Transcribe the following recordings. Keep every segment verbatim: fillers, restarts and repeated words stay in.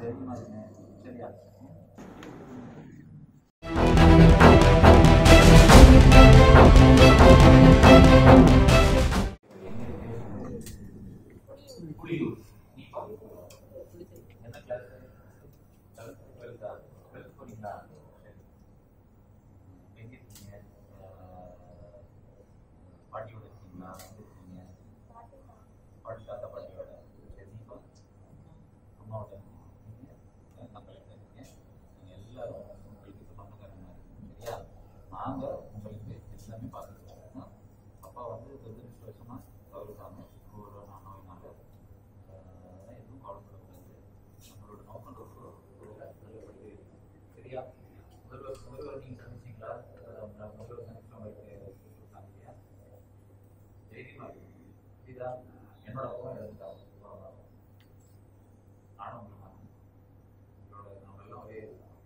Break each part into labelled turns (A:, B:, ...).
A: தைரியமா இருங்க. சரியா? புலியூர். நீப்பா என்ன கிளாஸ்? டுவெல்த்தா? டுவெல்த் போறீங்களா? எங்க இருக்கீங்க? பாட்டியோட இருக்கீங்களா? எங்க இருக்கீங்க? பாட்டி தாத்தா பாட்டியோட. சரி, நீப்பா அம்மாவோட இருக்கீங்க. மக்களுக்கு இருக்கீங்க. நீங்கள் எல்லாரும் உங்களுக்கு சொந்தக்காரங்க. சரியா? நாங்கள் உங்களுக்கு எல்லாமே பார்த்துருக்கோம். அப்பா வந்து தொண்ணூறு வருஷமாக தவறுக்காங்க ஒரு நோயினால எதுவும் கவலைப்படக்கூடாது. நம்மளோட நோக்கம் ரொம்ப நல்லபடியாக இருக்கு. சரியா? முதல்வர் முதல்வர் நீங்கள் சந்திச்சிங்களா? முதல்வர் சந்திச்சு உங்களுக்கு கொடுத்தாங்க இல்லையா? தைரியமாக இருக்கு. புரியுதா? என்னோட அப்பா இறந்துட்டாங்க. நானும் உங்களுக்கு உங்களோட நம்ம எல்லாம் ஒரே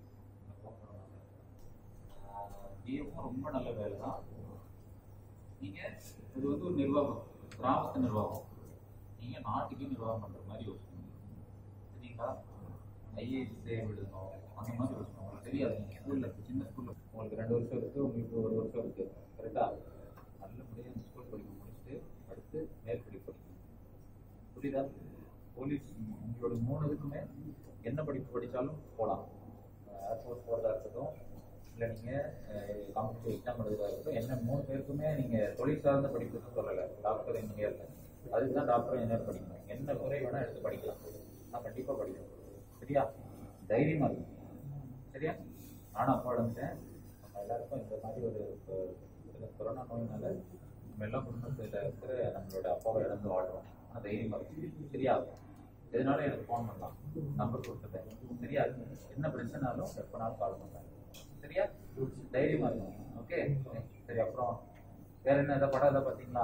A: டிஎஃப்பும் ரொம்ப நல்ல வேலை தான். நீங்கள் இது வந்து ஒரு நிர்வாகம், கிராமத்து நிர்வாகம். நீங்கள் நாட்டுக்கே நிர்வாகம் பண்ணுற மாதிரி யோசிக்கணும். சரிங்களா? ஐஏஎஸ் தேர்வு எழுதணும், அந்த மாதிரி யோசிக்கணும். உங்களுக்கு தெரியாது, நீங்கள் ஸ்கூலில் சின்ன ஸ்கூலில் உங்களுக்கு ரெண்டு வருஷம் இருக்குது, உங்களுக்கு ஒரு வருஷம் இருக்குது. கரெக்டாக? நல்லபடியாக அந்த ஸ்கூல் படிக்க முடிச்சுட்டு அடுத்து மேற்படிப்பு படிக்கணும். புரியுதா? போலீஸ் உங்களோட மூணு இதுக்குமே என்ன படிப்பு படித்தாலும் போகலாம். ஏர்ஃபோர்ஸ் போகிறதா இருக்கட்டும், இல்லை நீங்கள் காம்படிட்டிவ் எக்ஸாம் எழுதுறதா இருக்கட்டும், என்ன மூணு பேருக்குமே நீங்கள் தொழில் சார்ந்த படிப்புன்னு சொல்லலை. டாக்டர் இன்ஜினியர் அதுக்கு தான் டாக்டர் இன்ஜினியர் படிக்கணும். என்ன துறை வேணால் எடுத்து படிக்கலாம். நான் கண்டிப்பாக படிக்கணும். சரியா? தைரியமாக இருக்கும். சரியா? நானும் அப்பா இழந்துட்டேன். நம்ம எல்லாருக்கும் இந்த மாதிரி ஒரு கொரோனா நோயினால நம்ம எல்லா குடும்பத்தில் இருக்கிற நம்மளோட அப்பாவை இழந்து வாழ்றோம். ஆனால் தைரியமாக இருக்கும். சரியா? எதனாலும் எனக்கு ஃபோன் பண்ணலாம், நம்பர் கொடுத்துட்டேன். சரியா? என்ன பிரச்சனாலும் எப்போனாலும் கால் பண்ணுறேன். சரியா? தைரியமா இருக்கும். ஓகே, சரி. அப்புறம் வேற என்ன ஏதாவது படம் எதாவது பார்த்தீங்களா?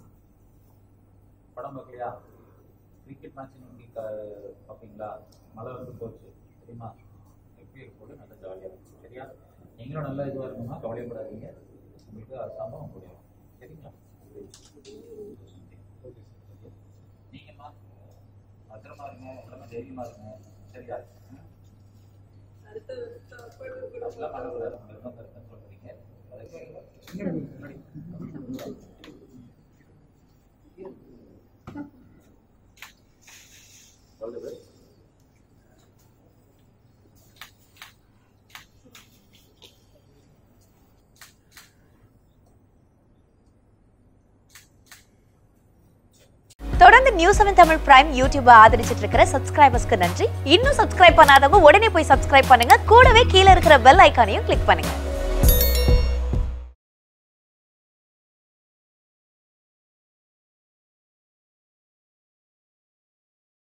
A: படம் பார்க்கலையா? கிரிக்கெட் மேட்ச் இன்னைக்கு பார்ப்பீங்களா? மழை வந்து போச்சு தெரியுமா? எப்படி இருக்கும்? நல்லா ஜாலியாக இருக்கும். சரியா? நீங்களும் நல்லா இதுவாக இருக்கணும்னா கவலைப்படாதீங்க. உங்களுக்கு அரசாங்கம் முடியும். சரிங்களா? நீங்கம்மா பத்திரமா இருங்க, உடம்பு தைரியமா இருங்க. சரியா? அதெல்லாம் பண்ணக்கூடாது. நிர்பந்தம் இருக்குன்னு சொல்றீங்க.
B: தொடர்ந்து நியூஸ் செவன் தமிழ் பிரைம் யூடியூபை ஆதரிச்சிட்டு இருக்கிற சப்ஸ்கிரைபர்ஸ்க்கு நன்றி. இன்னும் சப்ஸ்கிரைப் பண்ணாதவங்க உடனே போய் சப்ஸ்கிரைப் பண்ணுங்க. கூடவே கீழே இருக்கிற பெல் ஐக்கானையும் கிளிக் பண்ணுங்க.